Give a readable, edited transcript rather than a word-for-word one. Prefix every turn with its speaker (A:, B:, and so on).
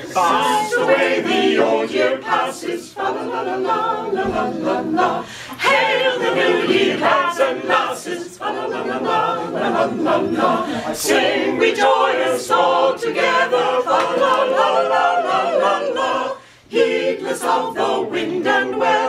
A: Fast away the old year passes, fa la la la la la la la. Hail the new year, lads and lasses, fa la la la la la la la. Sing we joyous all together, fa la la la la la la. Heedless of the wind and weather.